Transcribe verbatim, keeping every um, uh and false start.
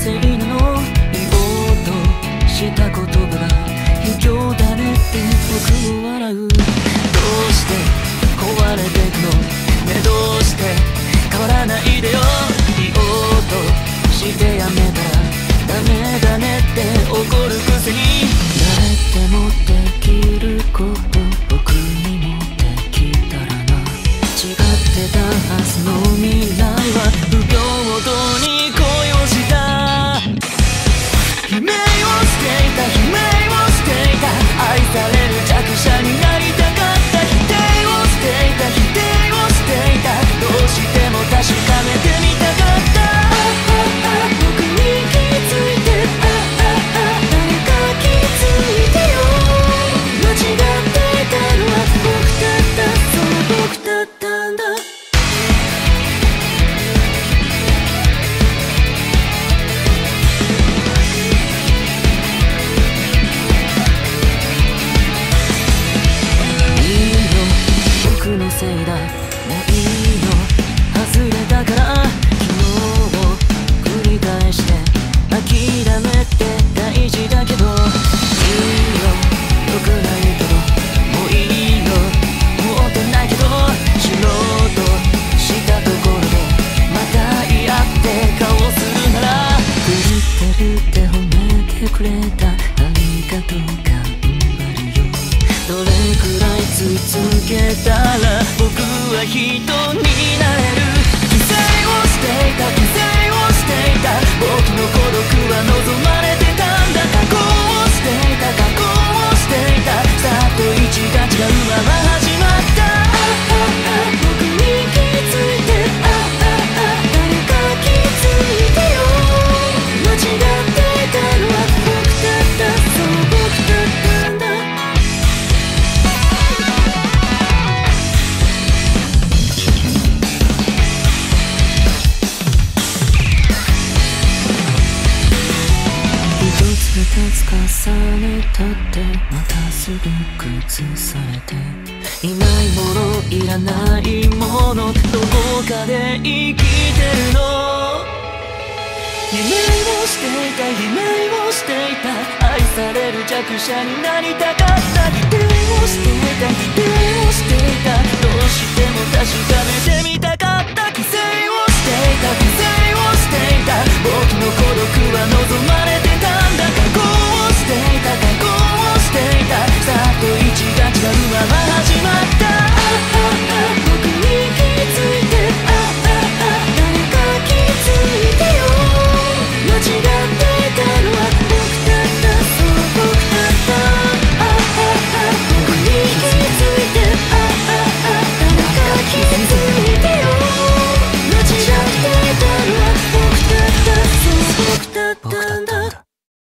せいなの。言おうとした言葉が卑怯だねって僕を笑う。どうして壊れてくのね、どうして変わらないでよ。言おうとしてやめたらダメだねって怒るくせに、誰でもできること僕にもできたらな。違ってたはずの未来は不平等に恋をした。悲鳴をしていた悲鳴をしていた、愛される弱者になりたかった。否定をしていた否定をしていた、どうしても確かめてみたかった。僕に気づいて、あああ誰か気づいてよ。間違っていたのは僕だった、そう僕だったんだ。僕のせいだ、もういいよ外れたから。昨日を繰り返して諦めて大事だけど、いいよ良くないけどもういいよ持ってないけど、知ろうとしたところでまた言い合って顔するなら、狂ってるって褒めてくれたありがとう頑張るよ。どれくらいつい続けたら僕は人になれる。犠牲をしていた犠牲をしていた、僕の孤独は望まれてたんだ。加工をしていた加工をしていた、さっと一が違うまま始まった。あああ僕に気づいて、あああ誰か気づいてよ。間違っていたのは僕だった、そう僕だったんだ。二つ重ねたってまたすぐ崩されて、いないものいらないものどこかで生きてるの。悲鳴をしていた悲鳴をしていた、愛される弱者になりたかった。否定をしていた否定をしていた、どうしても確かめてみたかった。